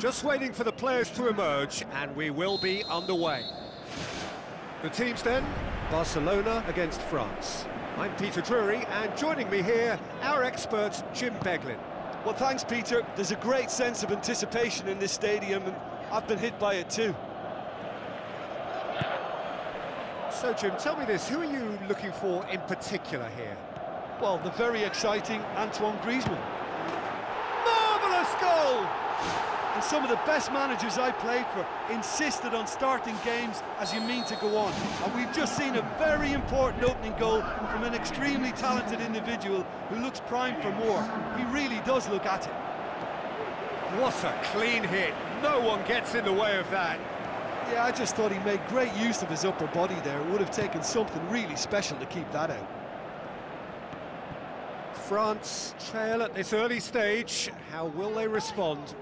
Just waiting for the players to emerge, and we will be underway. The teams then, Barcelona against France. I'm Peter Drury, and joining me here, our expert, Jim Beglin. Well, thanks, Peter. There's a great sense of anticipation in this stadium, and I've been hit by it too. So, Jim, tell me this, who are you looking for in particular here? Well, the very exciting Antoine Griezmann. Marvellous goal! And some of the best managers I played for insisted on starting games as you mean to go on. And we've just seen a very important opening goal from an extremely talented individual who looks primed for more. He really does look at it. What a clean hit. No one gets in the way of that. Yeah, I just thought he made great use of his upper body there. It would have taken something really special to keep that out. France trail at this early stage. How will they respond?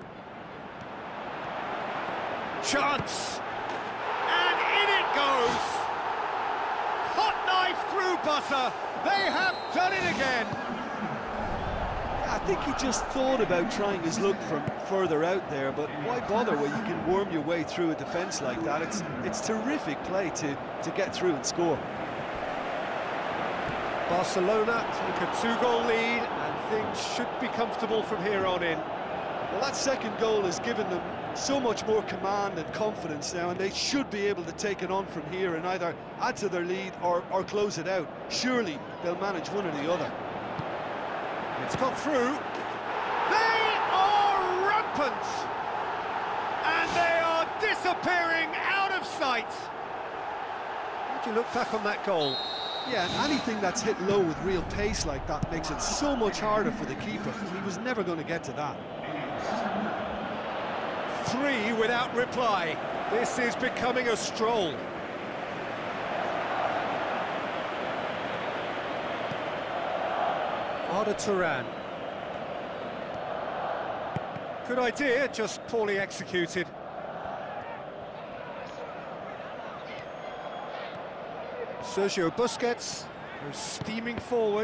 Chance! And in it goes! Hot knife through butter! They have done it again! I think he just thought about trying his luck from further out there, but why bother when you can worm your way through a defence like that? It's terrific play to get through and score. Barcelona take a two-goal lead, and things should be comfortable from here on in. Well, that second goal has given them so much more command and confidence now, and they should be able to take it on from here and either add to their lead or close it out. Surely they'll manage one or the other. It's got through. They are rampant! And they are disappearing out of sight. How do you look back on that goal? Yeah, and anything that's hit low with real pace like that makes it so much harder for the keeper. He was never going to get to that. 3 without reply. This is becoming a stroll. Arda Turan. Good idea, just poorly executed. Sergio Busquets goes steaming forward.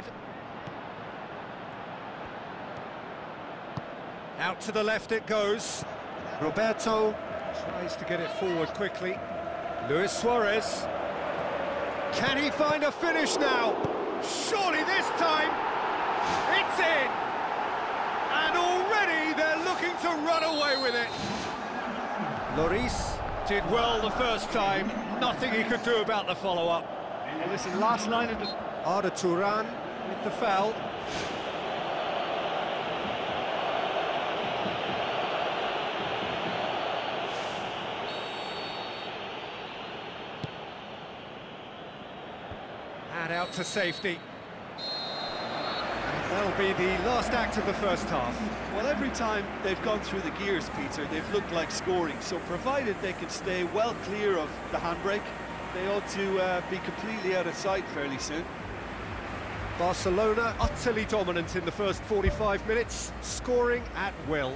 Out to the left it goes. Roberto tries to get it forward quickly. Luis Suarez. Can he find a finish now? Surely this time it's in! And already they're looking to run away with it. Lloris did well the first time. Nothing he could do about the follow-up. Well, listen, last line of the... Arda Turan with the foul. And out to safety. And that'll be the last act of the first half. Well, every time they've gone through the gears, Peter, they've looked like scoring. So provided they can stay well clear of the handbrake, they ought to be completely out of sight fairly soon. Barcelona utterly dominant in the first 45 minutes, scoring at will.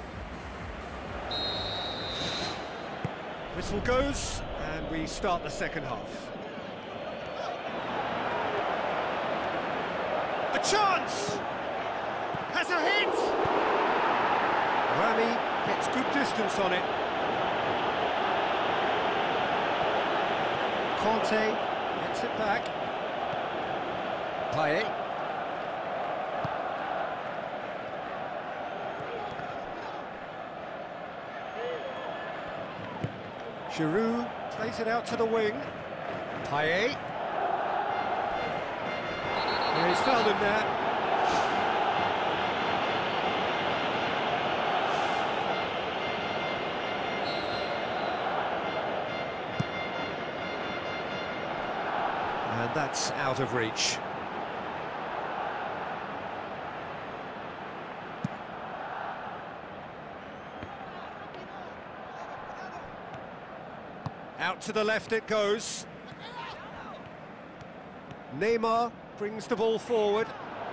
Whistle goes, and we start the second half. A chance! Has a hit! Rami gets good distance on it. Conte gets it back. Payet. Giroud plays it out to the wing. Payet. Yeah, he's fouled him there. And that's out of reach. Out to the left it goes. Neymar brings the ball forward.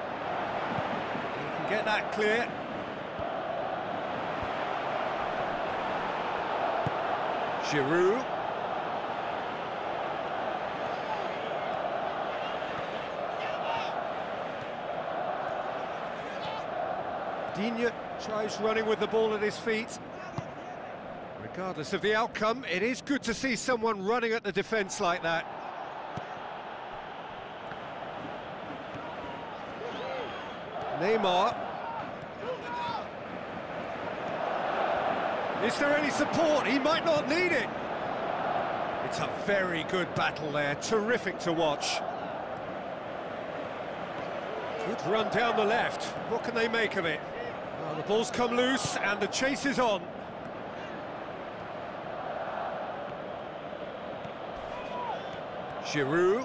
He can get that clear. Giroud. Digne tries running with the ball at his feet. Regardless of the outcome, it is good to see someone running at the defence like that. Neymar. Is there any support? He might not need it. It's a very good battle there, terrific to watch. Good run down the left. What can they make of it? Well, the ball's come loose and the chase is on. Giroud.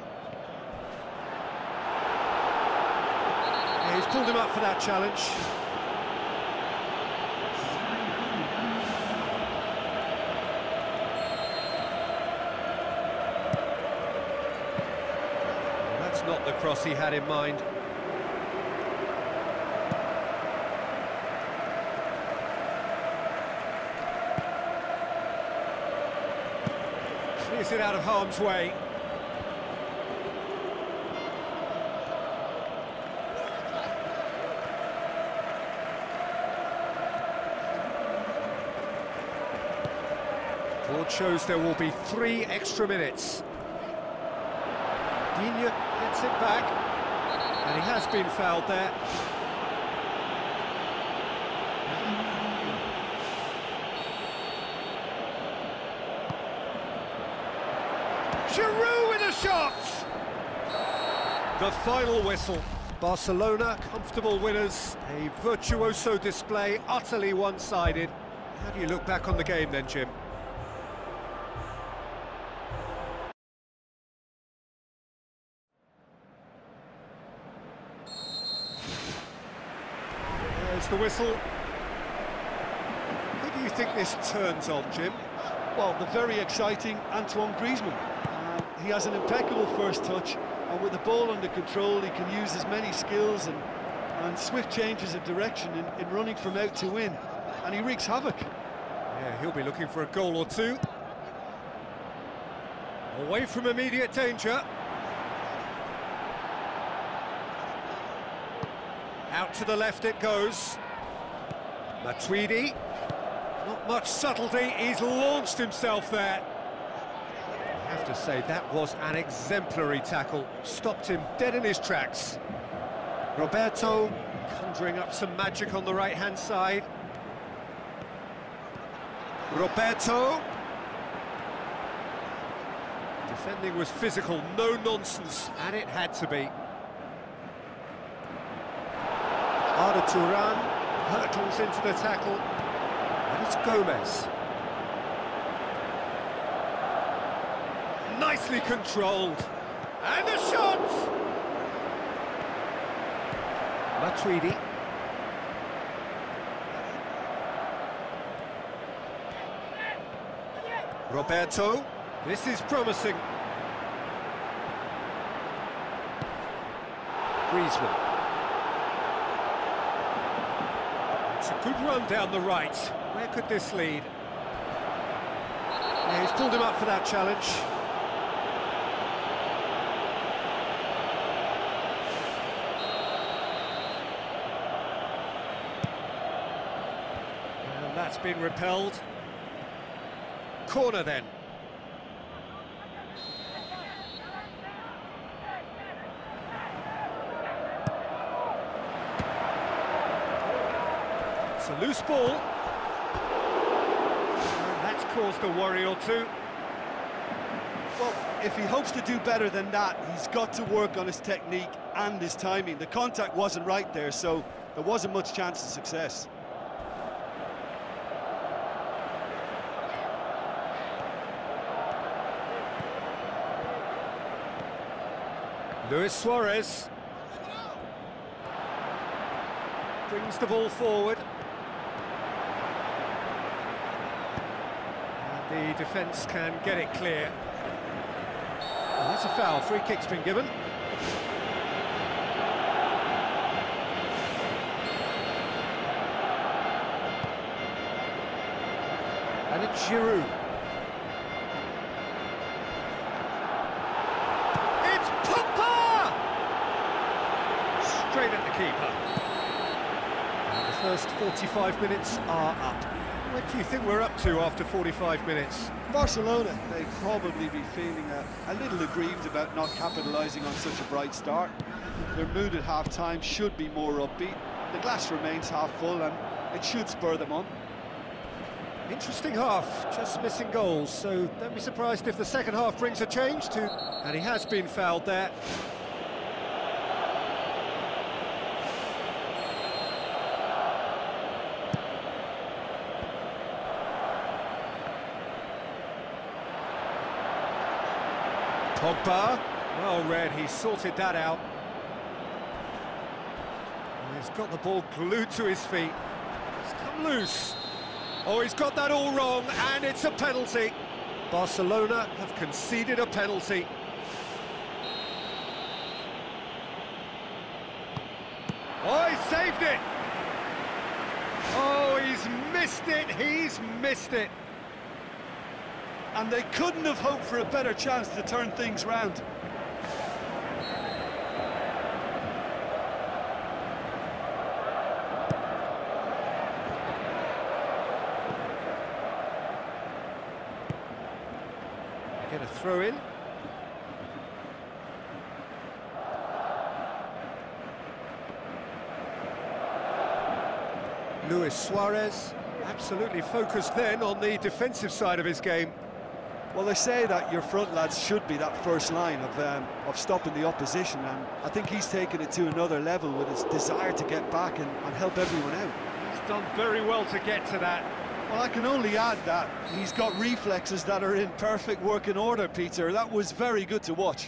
Yeah, he's pulled him up for that challenge. Well, that's not the cross he had in mind. Clears it out of harm's way. Board shows there will be 3 extra minutes. Digne gets it back, and he has been fouled there. Giroud with a shot! The final whistle. Barcelona, comfortable winners. A virtuoso display, utterly one-sided. How do you look back on the game then, Jim? There's the whistle. Who do you think this turns on, Jim? Well, the very exciting Antoine Griezmann. He has an impeccable first touch, and with the ball under control, he can use his many skills and swift changes of direction in running from out to in, and he wreaks havoc. Yeah, he'll be looking for a goal or two. Away from immediate danger. Out to the left it goes. Matuidi. Not much subtlety, he's launched himself there. I have to say, that was an exemplary tackle. Stopped him dead in his tracks. Roberto conjuring up some magic on the right-hand side. Roberto. Defending was physical, no nonsense, and it had to be. Arda Turan hurtles into the tackle, and it's Gomez. Nicely controlled, and the shot! Matuidi. Roberto, this is promising. Griezmann. It's a good run down the right. Where could this lead? Yeah, he's pulled him up for that challenge. And that's been repelled. Corner then. It's a loose ball. And that's caused a worry or two. Well, if he hopes to do better than that, he's got to work on his technique and his timing. The contact wasn't right there, so there wasn't much chance of success. Luis Suarez brings the ball forward. And the defence can get it clear. And that's a foul. Free kick's been given. And it's Giroud. Straight at the keeper. And the first 45 minutes are up. What do you think we're up to after 45 minutes? Barcelona, they'd probably be feeling a little aggrieved about not capitalising on such a bright start. Their mood at half-time should be more upbeat. The glass remains half full and it should spur them on. Interesting half, just missing goals, so don't be surprised if the second half brings a change to... And he has been fouled there. Pogba, well read, he sorted that out. And he's got the ball glued to his feet. It's come loose. Oh, he's got that all wrong, and it's a penalty. Barcelona have conceded a penalty. Oh, he saved it! Oh, he's missed it! And they couldn't have hoped for a better chance to turn things round. Get a throw in. Luis Suarez, absolutely focused then on the defensive side of his game. Well, they say that your front lads should be that first line of stopping the opposition, and I think he's taken it to another level with his desire to get back and help everyone out. He's done very well to get to that. Well, I can only add that he's got reflexes that are in perfect working order, Peter. That was very good to watch.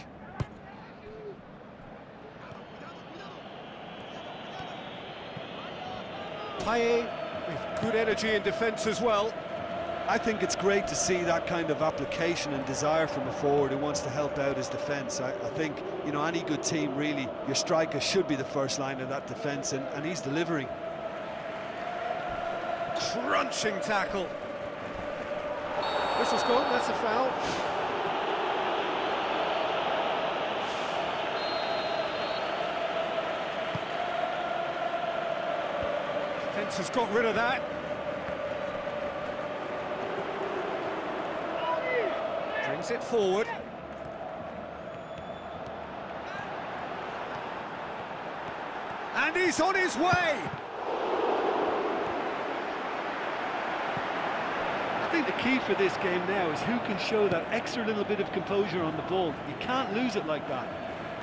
Payet with good energy in defence as well. I think it's great to see that kind of application and desire from a forward who wants to help out his defence. I think, you know, any good team, really, your striker should be the first line of that defence, and he's delivering. Crunching tackle. Whistle's gone, that's a foul. Defence has got rid of that. Brings it forward. And he's on his way! I think the key for this game now is who can show that extra little bit of composure on the ball. You can't lose it like that.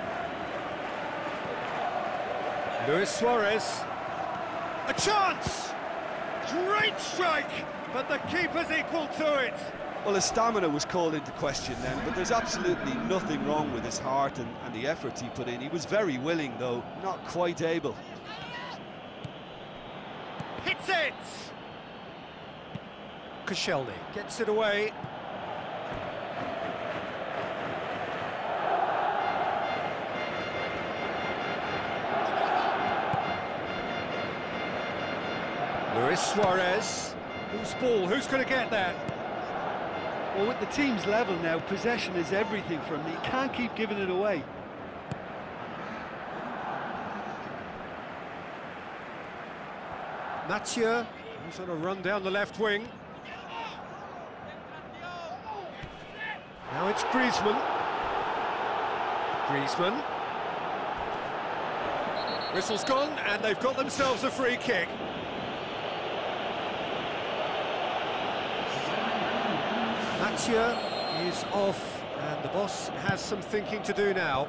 Luis Suarez. A chance! Great strike! But the keeper's equal to it. Well, his stamina was called into question then, but there's absolutely nothing wrong with his heart and the efforts he put in. He was very willing, though, not quite able. Hits it! Koscielny gets it away. Luis Suarez. Whose ball? Who's going to get that? Well, with the team's level now, possession is everything for him. He can't keep giving it away. Mathieu, who's on a run down the left wing. Now it's Griezmann. Griezmann. Whistle's gone, and they've got themselves a free kick. Mathieu is off, and the boss has some thinking to do now.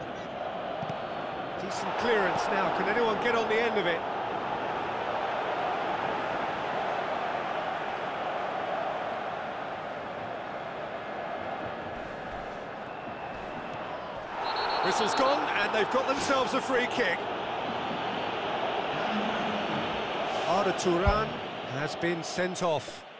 Decent clearance now. Can anyone get on the end of it? Whistle's gone, and they've got themselves a free kick. Arda Turan has been sent off.